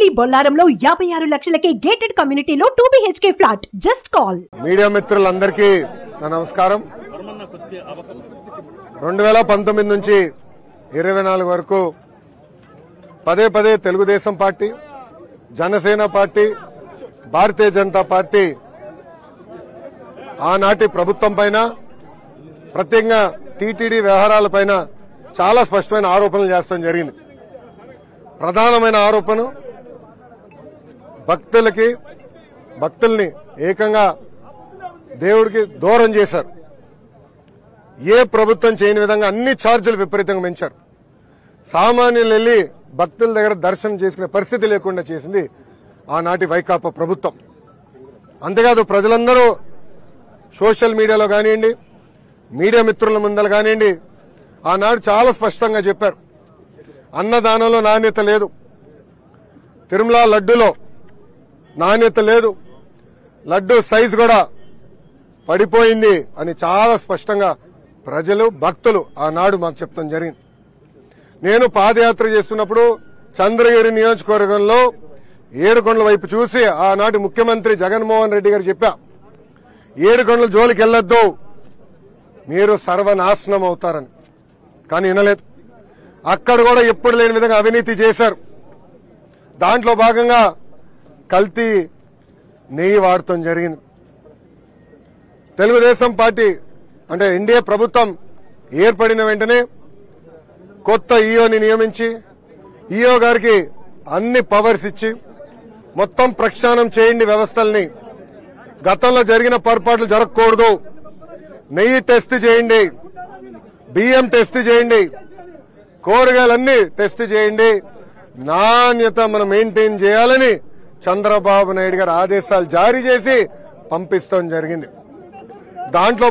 మీ బొల్లారంలో 56 లక్షలకే gated కమ్యూనిటీలో 2 BHK flat. Just call. Media మిత్రులందరికీ నా నమస్కారం. 2019 నుంచి 24 వరకు పదే పదే Telugu Desam party, Janasena party, Bharatiya Janata party ఆనాటి ప్రభుత్వం పైన, ప్రత్యేకంగా టీటీడీ వ్యవహారాలపైన చాలా స్పష్టమైన ఆరోపణలు చేస్తాం జరిగింది. ప్రధానమైన ఆరోపణ, భక్తుల్ని ఏకంగా దేవుడికి దూరం చేశారు. ఏ ప్రభుత్వం చేయని విధంగా అన్ని ఛార్జీలు విపరీతంగా పెంచారు. సామాన్యులు వెళ్లి భక్తుల దగ్గర దర్శనం చేసుకునే పరిస్థితి లేకుండా చేసింది ఆనాటి వైకాపా ప్రభుత్వం. అంతేకాదు, ప్రజలందరూ సోషల్ మీడియాలో కానివ్వండి, మీడియా మిత్రుల ముందర కానివ్వండి, ఆనాడు చాలా స్పష్టంగా చెప్పారు, అన్నదానంలో నాణ్యత లేదు, తిరుమల లడ్డూలో నాణ్యత లేదు, లడ్డూ సైజు కూడా పడిపోయింది అని చాలా స్పష్టంగా ప్రజలు, భక్తులు ఆనాడు మాకు చెప్తాం జరిగింది. నేను పాదయాత్ర చేస్తున్నప్పుడు చంద్రగిరి నియోజకవర్గంలో ఏడుకొండల వైపు చూసి ఆనాటి ముఖ్యమంత్రి జగన్మోహన్ రెడ్డి గారు చెప్పా, ఏడుకొండల జోలికి వెళ్లొద్దు, మీరు సర్వనాశనం అవుతారని. కానీ వినలేదు. అక్కడ కూడా ఎప్పుడు లేని విధంగా అవినీతి చేశారు. దాంట్లో భాగంగా కల్తీ నెయ్యి వాడటం జరిగింది. తెలుగుదేశం పార్టీ అంటే ఎన్డీఏ ప్రభుత్వం ఏర్పడిన వెంటనే కొత్త ఈఓని నియమించి, ఈఓ గారికి అన్ని పవర్స్ ఇచ్చి మొత్తం ప్రక్షాళన చేయండి వ్యవస్థల్ని, గతంలో జరిగిన పొరపాట్లు జరగకూడదు, నెయ్యి టెస్ట్ చేయండి, బియ్యం టెస్ట్ చేయండి, కూరగాయలన్నీ టెస్ట్ చేయండి, నాణ్యత మనం మెయింటైన్ చేయాలని చంద్రబాబు నాయుడు గారు ఆదేశాలు జారీ చేసి పంపిస్తాం జరిగింది. దాంట్లో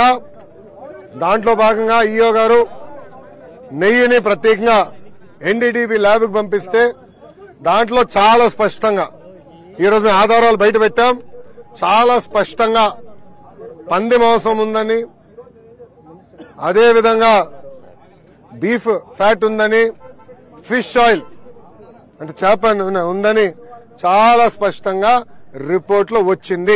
భాగంగా ఈఓ గారు నెయ్యిని ప్రత్యేకంగా ఎన్డీటీవీ ల్యాబ్కు పంపిస్తే దాంట్లో చాలా స్పష్టంగా, ఈరోజు మేము ఆధారాలు బయట పెట్టాం, చాలా స్పష్టంగా పంది మాంసం ఉందని, అదేవిధంగా బీఫ్ ఫ్యాట్ ఉందని, ఫిష్ ఆయిల్ అంటే చేప నూనె ఉందని చాలా స్పష్టంగా రిపోర్ట్లో వచ్చింది.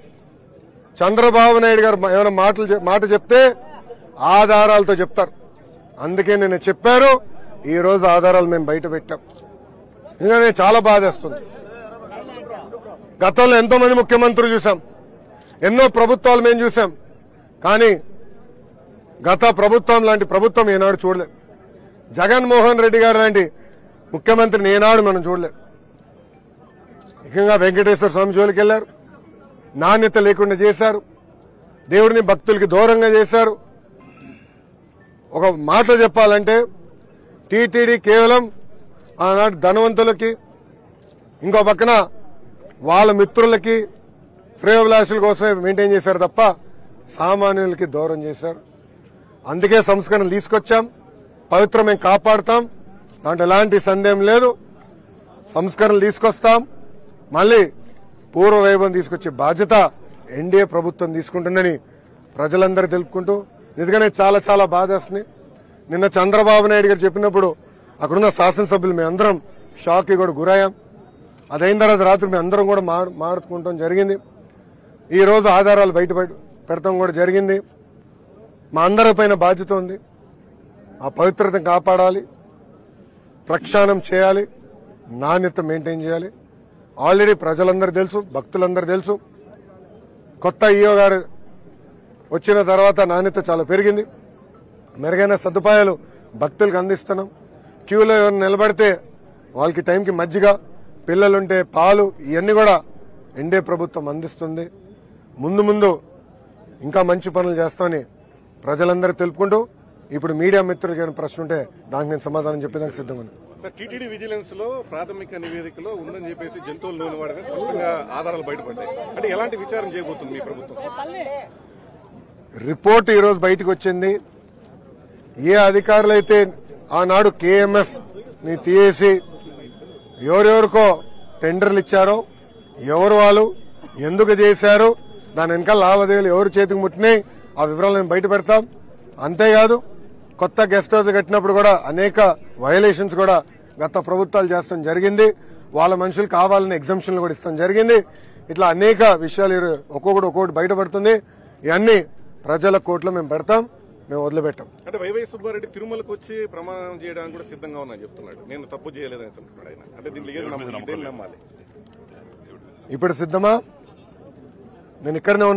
చంద్రబాబు నాయుడు గారు ఏమైనా మాట చెప్తే ఆధారాలతో చెప్తారు. అందుకే నేను చెప్పారు, ఈ రోజు ఆధారాలు మేము బయట పెట్టాం. ఇంకా నేను చాలా బాధేస్తుంది. గతంలో ఎంతో మంది ముఖ్యమంత్రులు చూసాం, ఎన్నో ప్రభుత్వాలు మేము చూసాం, కానీ గత ప్రభుత్వం లాంటి ప్రభుత్వం ఏనాడు చూడలేదు. జగన్మోహన్ రెడ్డి గారు లాంటి ముఖ్యమంత్రిని ఏనాడు మనం చూడలేదు. ముఖ్యంగా వెంకటేశ్వర స్వామి జోలికి వెళ్లారు, నాణ్యత లేకుండా చేశారు, దేవుడిని భక్తులకి దూరంగా చేశారు. ఒక మాట చెప్పాలంటే టీటీడీ కేవలం ఆనాడు ధనవంతులకి, ఇంకో పక్కన వాళ్ళ మిత్రులకి, శ్రేయోభిలాషుల కోసమే మెయింటైన్ చేశారు తప్ప సామాన్యులకి దూరం చేశారు. అందుకే సంస్కరణలు తీసుకొచ్చాం, పవిత్రం మేము కాపాడుతాం, దాంట్లో ఎలాంటి సందేహం లేదు. సంస్కరణలు తీసుకొస్తాం, మళ్ళీ పూర్వ వైభవం తీసుకొచ్చే బాధ్యత ఎన్డీఏ ప్రభుత్వం తీసుకుంటుందని ప్రజలందరూ తెలుపుకుంటూ, నిజంగానే చాలా చాలా బాధేస్తుంది. నిన్న చంద్రబాబు నాయుడు గారు చెప్పినప్పుడు అక్కడున్న శాసనసభ్యులు మేమందరం షాక్కి కూడా గురయ్యాం. అదైన తర్వాత రాత్రి మేము అందరం కూడా మాట్లాడుకుంటాం జరిగింది. ఈ రోజు ఆధారాలు బయట పెడతాం కూడా జరిగింది. మా అందరిపైన బాధ్యత ఉంది. ఆ పవిత్రతను కాపాడాలి, ప్రక్షాళన చేయాలి, నాణ్యత మెయింటైన్ చేయాలి. ఆల్రెడీ ప్రజలందరూ తెలుసు, భక్తులందరూ తెలుసు. కొత్త ఈఓ గారు వచ్చిన తర్వాత నాణ్యత చాలా పెరిగింది. మెరుగైన సదుపాయాలు భక్తులకు అందిస్తున్నాం. క్యూలో ఎవరు నిలబడితే వాళ్ళకి టైంకి మజ్జిగ, పిల్లలుంటే పాలు, ఇవన్నీ కూడా ఎన్డీఏ ప్రభుత్వం అందిస్తుంది. ముందు ఇంకా మంచి పనులు చేస్తామని ప్రజలందరూ తెలుపుకుంటూ, ఇప్పుడు మీడియా మిత్రులకి ఏమైనా ప్రశ్న ఉంటే దానికి నేను సమాధానం చెప్పేదానికి సిద్ధంగా ఉన్నాను. టీటీడీ విజిలెన్స్ లో ప్రాథమిక నివేదికలో ఉందని చెప్పేసి జంతువుల నూనె వాడని స్పష్టంగా ఆధారాలు బయటపడ్డాయి. అంటే ఎలాంటి విచారణ చేయబోతుంది మీ ప్రభుత్వం? రిపోర్ట్ ఈ రోజు బయటకు వచ్చింది. ఏ అధికారులైతే ఆనాడు కేఎంఎఫ్ ని తీసి ఎవరెవరికో టెండర్లు ఇచ్చారో, ఎవరు వాళ్ళు, ఎందుకు చేశారు, దాని వెనకాల లావాదేవీలు ఎవరు చేతికి ముట్టినాయి, ఆ వివరాలు మేము బయట పెడతాం. అంతేకాదు, కొత్త గెస్ట్ హౌస్ కట్టినప్పుడు కూడా అనేక వయలేషన్స్ కూడా గత ప్రభుత్వాలు చేస్తాం జరిగింది. వాళ్ళ మనుషులు కావాలని ఎగ్జామ్షన్లు కూడా ఇస్తాం జరిగింది. ఇట్లా అనేక విషయాలు ఒక్కొక్కటి బయటపడుతుంది. ఇవన్నీ ప్రజల కోర్టులో మేము పెడతాం, మేము వదిలిపెట్టాం. అంటే వైవై సుబ్బారెడ్డి తిరుమలకు వచ్చి ప్రమాణం చేయడానికి కూడా సిద్ధంగా ఉన్నా చెప్తున్నాడు. నేను తప్పు చేయలేదని చెప్తున్నాడు ఆయన. అంటే దీంట్లో ఏది నమ్మాలి? ఇప్పుడు సిద్ధమా? నేను ఇక్కడనే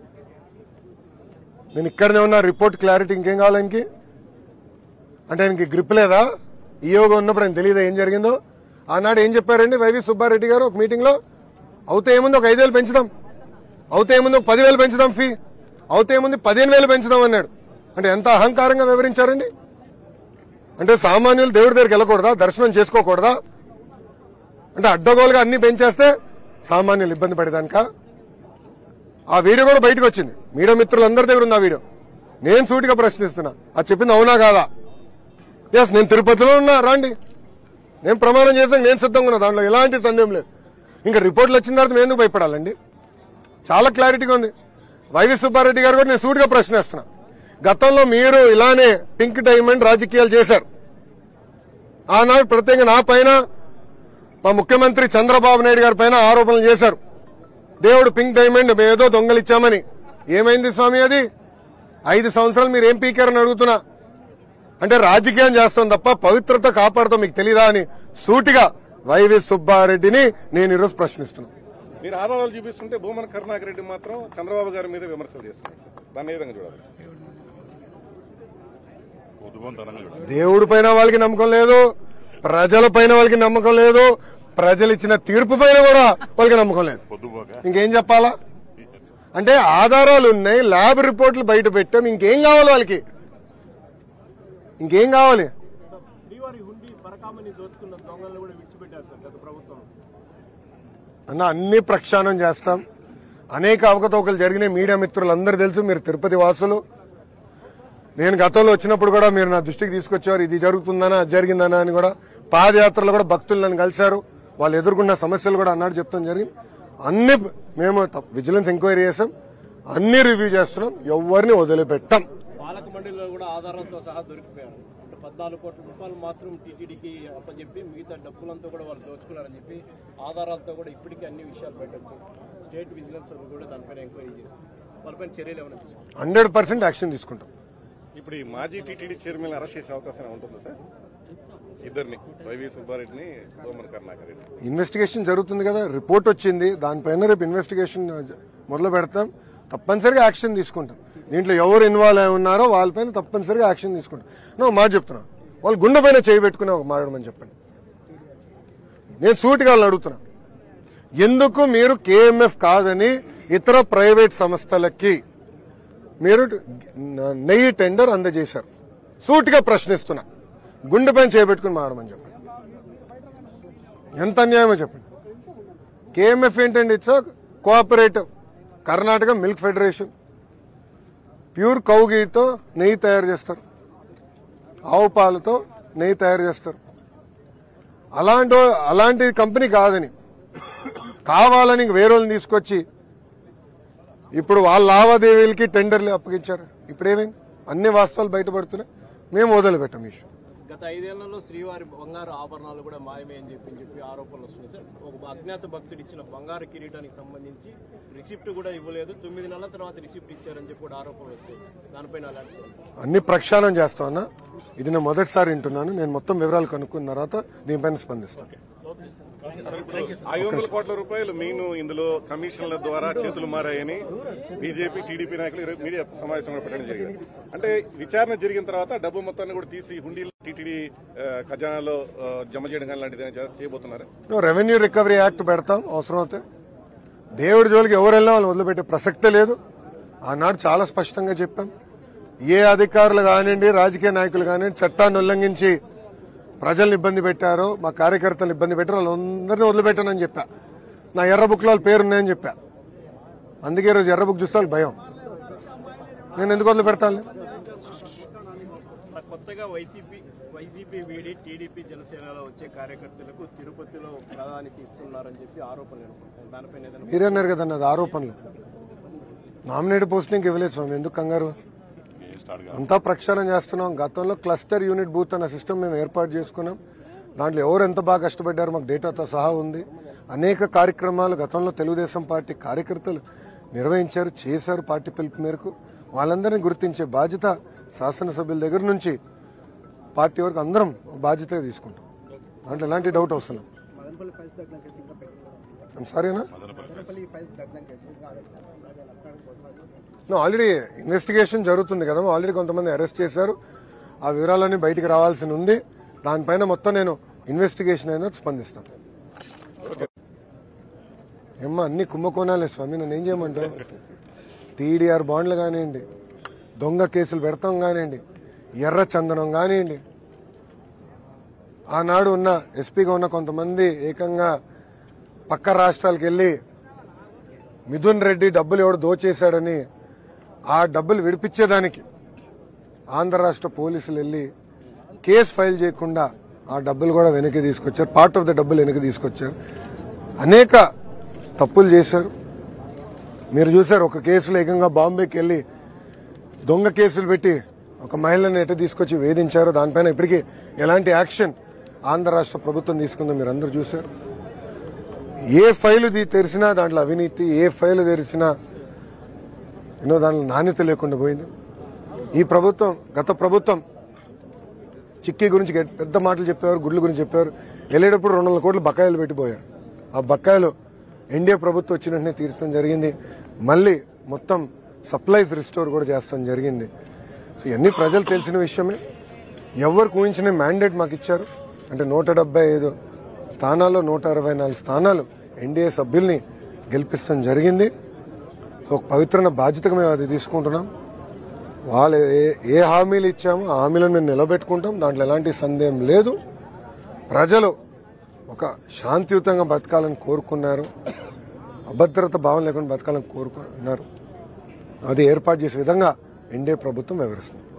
ఉన్నా. రిపోర్ట్ క్లారిటీ ఇంకేం కావాలి ఆయనకి? అంటే ఆయనకి గ్రిప్ లేదా? ఈయోగా ఉన్నప్పుడు ఆయన తెలియదా ఏం జరిగిందో? ఆనాడు ఏం చెప్పారండి వైవి సుబ్బారెడ్డి గారు ఒక మీటింగ్ లో? అవుతే ఏముంది ఒక 5,000 పెంచుదాం, అవుతే ఏముంది ఒక 10,000 పెంచుదాం, ఫీ అవుతే ఏముంది 15,000 పెంచుదాం అన్నాడు. అంటే ఎంత అహంకారంగా వివరించారండి. అంటే సామాన్యులు దేవుడి దగ్గరికి వెళ్ళకూడదా? దర్శనం చేసుకోకూడదా? అంటే అడ్డగోలుగా అన్ని పెంచేస్తే సామాన్యులు ఇబ్బంది పడేదానిక? ఆ వీడియో కూడా బయటకు వచ్చింది, మీడియా మిత్రులందరి దగ్గర ఉంది ఆ వీడియో. నేను సూటిగా ప్రశ్నిస్తున్నా, అది చెప్పింది అవునా కాదా? ఎస్, నేను తిరుపతిలో ఉన్నా, రండి, నేను ప్రమాణం చేశాను, నేను సిద్ధంగా ఉన్నా, దాంట్లో ఎలాంటి సందేహం లేదు. ఇంకా రిపోర్ట్లు వచ్చిన తర్వాత మేము ఎందుకు భయపడాలండి? చాలా క్లారిటీగా ఉంది. వైవి సుబ్బారెడ్డి గారు కూడా నేను సూటిగా ప్రశ్నిస్తున్నా, గతంలో మీరు ఇలానే పింక్ డైమండ్ రాజకీయాలు చేశారు. ఆనాడు ప్రత్యేకంగా నా పైన, మా ముఖ్యమంత్రి చంద్రబాబు నాయుడు గారి పైన ఆరోపణలు చేశారు. దేవుడు పింక్ డైమండ్ ఏదో దొంగలిచ్చామని. ఏమైంది స్వామి అది? 5 సంవత్సరాలు మీరు ఏం పీకారని అడుగుతున్నా. అంటే రాజకీయం చేస్తాం తప్ప పవిత్రత కాపాడుతాం మీకు తెలీదా అని సూటిగా వైవి సుబ్బారెడ్డిని నేను ఈరోజు ప్రశ్నిస్తున్నాను. మీరు ఆధారాలు చూపిస్తుంటే భూమన కరుణాకర్ రెడ్డి మాత్రం చంద్రబాబు గారి మీద విమర్శలు చేస్తున్నారు. దాన్ని ఏ విధంగా చూడాలి? దేవుడి పైన వాళ్ళకి నమ్మకం లేదు, ప్రజల పైన వాళ్ళకి నమ్మకం లేదు, ప్రజలు ఇచ్చిన తీర్పు పైన కూడా వాళ్ళకి నమ్మకం లేదు. ఇంకేం చెప్పాలా? అంటే ఆధారాలు ఉన్నాయి, ల్యాబ్ రిపోర్ట్లు బయట పెట్టాం, ఇంకేం కావాలి వాళ్ళకి? ఇంకేం కావాలి? అన్న అన్ని ప్రక్షాళన చేస్తాం. అనేక అవకతవకలు జరిగినాయి, మీడియా మిత్రులందరూ తెలుసు, మీరు తిరుపతి వాసులు. నేను గతంలో వచ్చినప్పుడు కూడా మీరు నా దృష్టికి తీసుకొచ్చారు, ఇది జరుగుతుందనా అది జరిగిందనా అని. కూడా పాదయాత్రలో కూడా భక్తులు నన్ను కలిశారు, వాళ్ళు ఎదుర్కొన్న సమస్యలు కూడా అన్నాడు చెప్తాం జరిగింది. అన్ని మేము విజిలెన్స్ ఎంక్వైరీ చేసాం, అన్ని రివ్యూ చేస్తున్నాం, ఎవరిని వదిలిపెట్టాం. పాలక మండలిలో కూడా ఆధారాలతో సహా దొరికిపోయారు. 14 కోట్ల రూపాయలు మాత్రం టీటీడీకి అప్పచెప్పి మిగతా డబ్బులంతా కూడా వాళ్ళు దోచుకున్నారని చెప్పి ఆధారాలతో కూడా ఇప్పటికీ అన్ని విషయాలు పెట్టచ్చు. స్టేట్ విజిలెన్స్ కూడా దానిపైన ఎంక్వైరీ చేసి వాళ్ళపైన చర్యలు ఏమైనా తీసుకుంటాం. 100% యాక్షన్ తీసుకుంటాం. ఇప్పుడు ఈ మాజీ టీటీడీ చైర్మన్ అరెస్ట్ చేసే అవకాశం ఉంటుందా సార్? ఇద్దరిని, వైవి సుబ్బారెడ్డిని, భూమన కరుణాకర్ రెడ్డి. ఇన్వెస్టిగేషన్ జరుగుతుంది కదా, రిపోర్ట్ వచ్చింది, దానిపైన రేపు ఇన్వెస్టిగేషన్ మొదలు పెడతాం, తప్పనిసరిగా యాక్షన్ తీసుకుంటాం. దీంట్లో ఎవరు ఇన్వాల్వ్ అయి ఉన్నారో వాళ్ళపైన తప్పనిసరిగా యాక్షన్ తీసుకుంటాం. నువ్వు మాట చెప్తున్నా, వాళ్ళు గుండె పైన చేయి పెట్టుకుని ఒక మాట్లాడమని చెప్పండి. నేను సూటిగా వాళ్ళని అడుగుతున్నా, ఎందుకు మీరు కేఎంఎఫ్ కాదని ఇతర ప్రైవేట్ సంస్థలకి మీరు నెయ్యి టెండర్ అందజేశారు? సూటిగా ప్రశ్నిస్తున్నా, గుండె పైన చేపెట్టుకుని మాడమని చెప్పండి. ఎంత అన్యాయమో చెప్పండి. కేఎంఎఫ్ ఏంటండి? It's cooperative Karnataka milk federation. Pure cow గీతో నెయ్యి తయారు చేస్తారు, ఆవు పాలతో నెయ్యి తయారు చేస్తారు. అలాంటి కంపెనీ కాదని కావాలని వేరే వాళ్ళని తీసుకొచ్చి ఇప్పుడు వాళ్ళ లావాదేవీలకి టెండర్లు అప్పగించారు. ఇప్పుడేమైంది? అన్ని వాస్తవాలు బయటపడుతున్నాయి, మేము వదిలిపెట్టాం. ఇష్యూ గత 5 ఏళ్లలో శ్రీవారి బంగారు ఆభరణాలు కూడా మాయమే అని చెప్పి ఆరోపణలు వస్తున్నాయి సార్. ఒక అజ్ఞాత భక్తుడు ఇచ్చిన బంగారు కిరీటానికి సంబంధించి రిసిప్ట్ కూడా ఇవ్వలేదు, 9 నెలల తర్వాత రిసిప్ట్ ఇచ్చారని చెప్పి కూడా ఆరోపణలు వచ్చాయి. దానిపైన అన్ని ప్రక్షాళన చేస్తామన్నా. ఇది నేను మొదటిసారి వింటున్నాను, నేను మొత్తం వివరాలు కనుక్కున్న తర్వాత దీనిపైన స్పందిస్తాను. 500 కోట్ల రూపాయలు మీను ఇందులో కమిషన్ల ద్వారా చేతులు మారాయని బీజేపీ, టీడీపీ నాయకులు మీడియా సమావేశంలో పెట్టడం జరిగింది. అంటే విచారణ జరిగిన తర్వాత డబ్బు మొత్తాన్ని కూడా తీసి హుండీలో టీటీడీ ఖజానాలో జమ చేయడం కానీ లాంటిది చేయబోతున్నారు. రెవెన్యూ రికవరీ యాక్ట్ పెడతాం అవసరం అయితే. దేవుడి జోలికి ఎవరు వెళ్ళినా వాళ్ళు వదిలిపెట్టే ప్రసక్తే లేదు. ఆనాడు చాలా స్పష్టంగా చెప్పాం, ఏ అధికారులు కానివ్వండి, రాజకీయ నాయకులు కానివ్వండి చట్టాన్ని ఉల్లంఘించి ప్రజల్ని ఇబ్బంది పెట్టారో, మా కార్యకర్తలు ఇబ్బంది పెట్టారో వాళ్ళందరినీ వదిలిపెట్టానని చెప్పా. నా ఎర్ర బుక్లో వాళ్ళ పేరున్నాయని చెప్పా. అందుకే రోజు ఎర్ర బుక్ చూస్తే భయం. నేను ఎందుకు వదిలిపెడతాను? కొత్తగా వైసీపీ వీడి టీడీపీ జనసేనలో వచ్చే కార్యకర్తలకు తిరుపతిలో ప్రాధాన్యత ఇస్తున్నారని చెప్పి ఆరోపణలు. దానిపైన మీరన్నారు కదన్న, అది ఆరోపణలు. నామినేటెడ్ పోస్టింగ్ ఇవ్వలేదు స్వామి, ఎందుకు కంగారు? అంతా ప్రక్షాళన చేస్తున్నాం. గతంలో క్లస్టర్ యూనిట్ బూత్ అన్న సిస్టమ్ మేము ఏర్పాటు చేసుకున్నాం. దాంట్లో ఎవరు ఎంత బాగా కష్టపడ్డారో మాకు డేటాతో సహా ఉంది. అనేక కార్యక్రమాలు గతంలో తెలుగుదేశం పార్టీ కార్యకర్తలు నిర్వహించారు, చేశారు. పార్టీ పిలుపు మేరకు వాళ్ళందరినీ గుర్తించే బాధ్యత శాసనసభ్యుల దగ్గర నుంచి పార్టీ వరకు అందరం బాధ్యతగా తీసుకుంటాం. దాంట్లో ఎలాంటి డౌట్ అవసరం. సారీనా ఆల్రెడీ ఇన్వెస్టిగేషన్ జరుగుతుంది కదా, ఆల్రెడీ కొంతమంది అరెస్ట్ చేశారు. ఆ వివరాలన్నీ బయటికి రావాల్సి ఉంది. దానిపైన మొత్తం నేను ఇన్వెస్టిగేషన్ అయినా స్పందిస్తాను. ఏమ్మా అన్ని కుంభకోణాలే స్వామి, నన్ను ఏం చేయమంటావు? టీడీఆర్ బాండ్లు కానివ్వండి, దొంగ కేసులు పెడతాం కానివ్వండి, ఎర్ర చందనం కానివ్వండి, ఆనాడు ఉన్న ఎస్పీగా ఉన్న కొంతమంది ఏకంగా పక్క రాష్ట్రాలకు వెళ్లి మిథున్ రెడ్డి డబ్బులు ఎవడు దోచేశాడని ఆ డబ్బులు విడిపించేదానికి ఆంధ్ర రాష్ట్ర పోలీసులు వెళ్లి కేసు ఫైల్ చేయకుండా ఆ డబ్బులు కూడా వెనక్కి తీసుకొచ్చారు. పార్ట్ ఆఫ్ ద డబ్బులు వెనక్కి తీసుకొచ్చారు. అనేక తప్పులు చేశారు. మీరు చూశారు, ఒక కేసులో ఏకంగా బాంబేకి వెళ్లి దొంగ కేసులు పెట్టి ఒక మహిళను ఎటు తీసుకొచ్చి వేధించారు. దానిపైన ఇప్పటికీ ఎలాంటి యాక్షన్ ఆంధ్ర రాష్ట్ర ప్రభుత్వం తీసుకుందో మీరు అందరూ చూశారు. ఏ ఫైలు తెరిచినా దాంట్లో అవినీతి, ఏ ఫైలు తెరిచినా దాంట్లో నాణ్యత లేకుండా పోయింది. ఈ ప్రభుత్వం, గత ప్రభుత్వం చిక్కీ గురించి పెద్ద మాటలు చెప్పేవారు, గుడ్ల గురించి చెప్పేవారు. వెళ్ళేటప్పుడు 200 కోట్లు బకాయిలు పెట్టిపోయారు. ఆ బకాయిలు ఎన్డీఏ ప్రభుత్వం వచ్చిన వెంటనే తీర్చడం జరిగింది. మళ్ళీ మొత్తం సప్లైస్ రిస్టోర్ కూడా చేస్తాం జరిగింది. సో ఇవన్నీ ప్రజలు తెలిసిన విషయమే. ఎవరికి ఊహించిన మ్యాండేట్ మాకు ఇచ్చారు. అంటే 175 స్థానాల్లో 164 స్థానాలు ఎన్డీఏ సభ్యుల్ని గెలిపిస్తాం జరిగింది. సో ఒక పవిత్రమైన బాధ్యతగా మేము అది తీసుకుంటున్నాం. వాళ్ళు ఏ హామీలు ఇచ్చామో ఆ హామీలను మేము నిలబెట్టుకుంటాం. దాంట్లో ఎలాంటి సందేహం లేదు. ప్రజలు ఒక శాంతియుతంగా బతకాలని కోరుకున్నారు, అభద్రత భావం లేకుండా బతకాలని కోరుకున్నారు. అది ఏర్పాటు చేసే విధంగా ఎన్డీఏ ప్రభుత్వం వ్యవహరిస్తుంది.